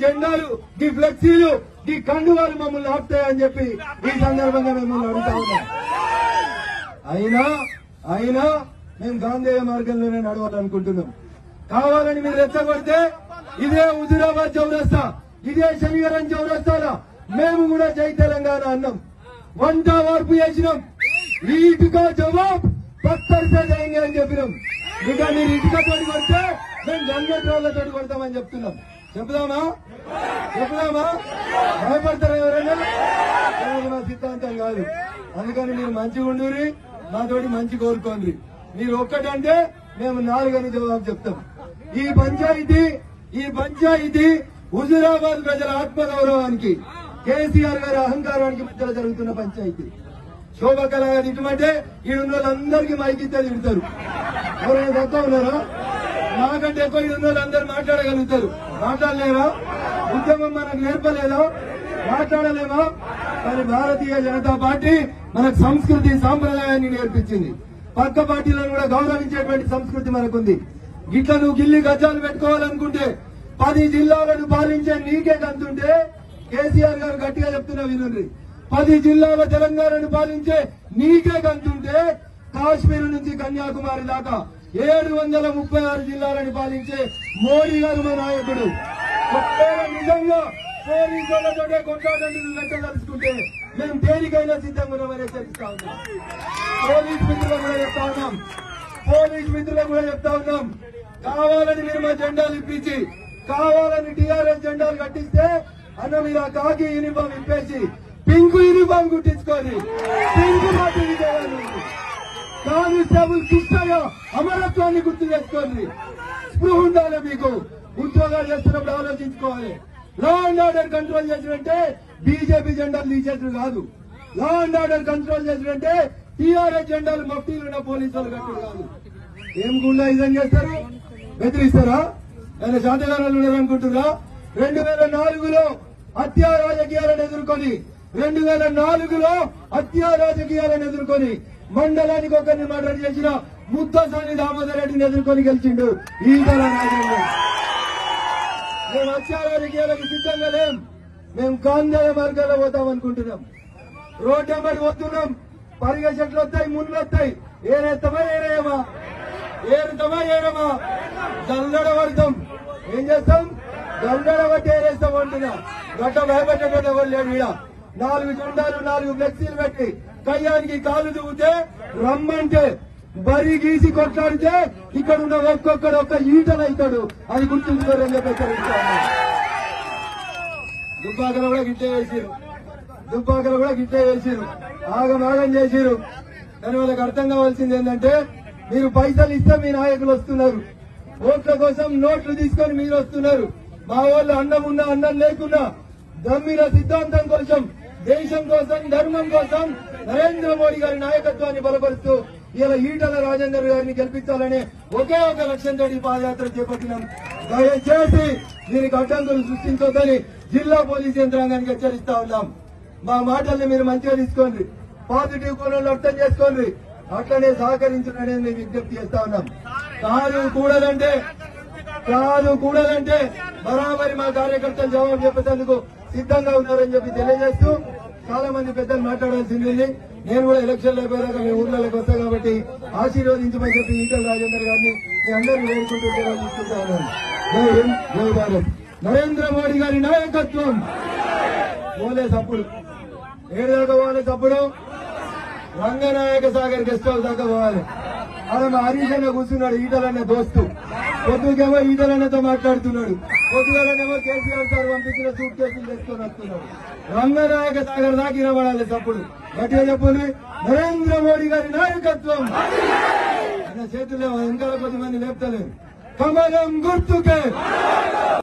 జెండాలు ఈ ఫ్లెక్సీలు ఈ కండువాలు మమ్మల్ని ఆపుతాయని చెప్పి ఈ సందర్భంగా మిమ్మల్ని అడుగుతా ఉన్నాం. అయినా మేము గాంధేయ మార్గంలోనే నడవాలనుకుంటున్నాం. కావాలని మీరు రెచ్చగొడితే ఇదే హుజూరాబాద్ చౌరస్తా, ఇదే శనివారం చౌరస్తాలో మేము కూడా జై తెలంగాణ అన్నాం. వంట వార్పు చేసినాం. ఇటుక జవాబ్ పక్కన చేయండి అని చెప్పినాం. ఇంకా మీరు ఇటుక తోటి కొడితే మేము గంగేట్రాళ్లతోటి కొడతామని చెప్తున్నాం. చెప్దామా? భయపడతారా ఎవరైనా? మా సిద్ధాంతం కాదు. అందుకని మీరు మంచిగా ఉండురి, మాతోటి మంచి కోరుకోండి. మీరు ఒక్కటంటే మేము 4 అని జవాబు చెప్తాం. ఈ పంచాయతీ హుజూరాబాద్ ప్రజల ఆత్మగౌరవానికి, కేసీఆర్ గారి అహంకారానికి మధ్యలో జరుగుతున్న పంచాయతీ. శోభకళగా తిట్టమంటే ఈడున్న వాళ్ళందరికీ మైకిస్తే తిడతారు. ఎవరైనా తక్కువ ఉన్నారా? నాకంటే ఎక్కువ ఈడున్న వాళ్ళందరూ మాట్లాడగలుగుతారు. మాట్లాడలేరా? ఉద్యమం మనకు నేర్పలేదా? మాట్లాడలేమా? కానీ భారతీయ జనతా పార్టీ మనకు సంస్కృతి సాంప్రదాయాన్ని నేర్పించింది. పక్క పార్టీలను కూడా గౌరవించేటువంటి సంస్కృతి మనకుంది. గిట్ల నువ్వు గిల్లి గజ్జాలు పెట్టుకోవాలనుకుంటే 10 జిల్లాలను పాలించే నీకే గంతుంటే, కేసీఆర్ గారు గట్టిగా చెప్తున్నా వినుండ్రి, 10 జిల్లాల తెలంగాణను పాలించే నీకే గంతుంటే కాశ్మీర్ నుంచి కన్యాకుమారి దాకా 736 జిల్లాలను పాలించే మోడీ గారు మా నాయకుడు. నిజంగా పోలీసులతోటే కొట్లాటలు లెక్కదలుచుకుంటే మేము దేనికైనా సిద్ధంగా ఉన్నామని హెచ్చరిస్తా ఉన్నాం. పోలీస్ మిత్రులకు కూడా చెప్తా ఉన్నాం. కావాలని మీరు మా జెండాలు ఇప్పించి, కావాలని టీఆర్ఎస్ జెండాలు కట్టిస్తే అన్న మీరు ఆ కాకి యూనిఫామ్ ఇప్పేసి పింక్ యూనిఫామ్ కుట్టించుకొని పింక్ పార్టీ చేయాలి. కానిస్టేబుల్ కృష్ణయ్య అమరత్వాన్ని గుర్తు చేసుకోండి. స్పృహ ఉండాలి మీకు. ఉద్యోగాలు చేస్తున్నప్పుడు ఆలోచించుకోవాలి. లా అండ్ ఆర్డర్ కంట్రోల్ చేసినట్టే బీజేపీ జెండాలు తీసేట్లు కాదు. లా అండ్ ఆర్డర్ కంట్రోల్ చేసినట్టే టీఆర్ఎస్ జెండాలు మఫ్టీలున్న పోలీసులు కట్టుడు కాదు. ఏం గుండా ఇదం చేస్తారు? బెదిరిస్తారా? ఆయన శాతగానాలు ఉన్నారనుకుంటున్నా? 2004లో హత్యా రాజకీయాలను ఎదుర్కొని మండలానికి ఒకరిని మర్డర్ చేసిన ముద్దసాని దామోదర్ రెడ్డిని ఎదుర్కొని గెలిచిండు ఈటల రాజేందర్. మేము హత్యా రాజకీయాలకు సిద్ధంగా లేం. మేము గాంధేయ మార్గాల్లో పోతామనుకుంటున్నాం. రోడ్డు వెంబడి పోతున్నాం. పరిగె చెట్లు వస్తాయి, ముళ్ళు వస్తాయి. ఏరేస్తామా ఏరమా జల్లడ పడతాం. ఏం చేస్తాం? జల్లడ పట్టి ఏరేస్తాం అంటున్నా. గట్ట భయపెట్టడం ఎవరు లేడు. ఈడ 4 జెండాలు 4 ఫ్లెక్సీలు పెట్టి కయ్యానికి కాలు దువ్వుతే రమ్మంటే బరి గీసి కొట్లాడితే ఇక్కడ ఉన్న ఒక్కొక్కడు ఒక్క ఈటలు అవుతాడు. అది గుర్తుంచుకోరని చెప్పి హెచ్చరిస్తాను. దుబ్బాకలు కూడా గిట్టే వేసిరు. ఆగం చేసిరు. కానీ వాళ్ళకి అర్థం కావాల్సింది ఏంటంటే, మీరు పైసలు ఇస్తే మీ నాయకులు వస్తున్నారు. ఓట్ల కోసం నోట్లు తీసుకొని మీరు వస్తున్నారు. మా వాళ్ళు అన్నం ఉన్నా అన్నం లేకున్నా దమ్మిన సిద్ధాంతం కోసం, దేశం కోసం, ధర్మం కోసం నరేంద్ర మోడీ గారి నాయకత్వాన్ని బలపరుస్తూ ఇలా ఈటల రాజేందర్ గారిని గెలిపించాలనే ఒకే ఒక లక్ష్యంతో ఈ పాదయాత్ర చేపట్టినాం. దయచేసి దీనికి అడ్డంకులు సృష్టించొద్దని జిల్లా పోలీస్ యంత్రాంగానికి హెచ్చరిస్తా ఉన్నాం. మా మాటల్ని మీరు మంచిగా తీసుకోండి, పాజిటివ్ కోణంలో అర్థం చేసుకోండి. అట్లనే సహకరించడం మేము విజ్ఞప్తి చేస్తా ఉన్నాం. కాదు కూడదంటే బరాబరి మా కార్యకర్తలు జవాబు చెప్పేందుకు సిద్ధంగా ఉన్నారని చెప్పి తెలియజేస్తూ, చాలా మంది పెద్దలు మాట్లాడాల్సింది. నేను కూడా ఎలక్షన్లు అయిపోయాక మీ ఊర్లలోకి వస్తా కాబట్టి ఆశీర్వదించమని చెప్పి ఈటల రాజేందర్ గారిని మీ అందరినీ వేడుకుంటూ తీసుకుంటా ఉన్నాను. జై హింద్, జై భారత్. నరేంద్ర మోడీ గారి నాయకత్వం. పోలే సప్పుడు ఏడు దాకా పోవాలి. సప్పుడు రంగనాయక సాగర్ గెస్ట్ హౌస్ దాకా పోవాలి. అలా మా హరీష్ అన్న కూర్చున్నాడు, ఈటలన్న దోస్తు. పొద్దుకేమో ఈటలన్నతో మాట్లాడుతున్నాడు, పొద్దుగాలనేమో కేసీఆర్ సార్ పంపించిన సూట్ కేసులు తెచ్చుకొని వస్తున్నాడు. రంగనాయక సాగర్ దాకా వినబడాలి సప్పుడు. గట్టిగా చెప్పండి, నరేంద్ర మోడీ గారి నాయకత్వం. ఆయన చేతుల్లో వెనకాల 10 మంది లేపుతలేరు. కమలం గుర్తుకే